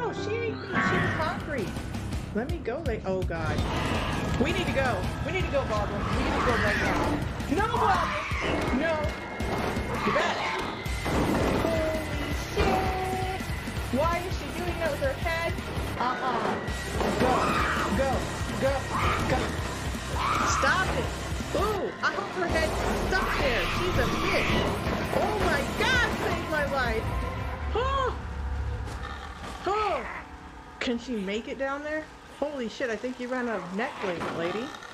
No, she ate me. She was hungry. Let me go. Oh, God. We need to go. We need to go, Barbara. We need to go right now. No, Barbara. No. Get back. Holy shit. Why is she doing that with her head? Go. Go. Go. Go. Stop it. Ooh, I hope her head stuck there. She's a bitch. Oh, my God. Saved my life. Oh. Oh. Can she make it down there? Holy shit, I think you ran out of neck blade, lady.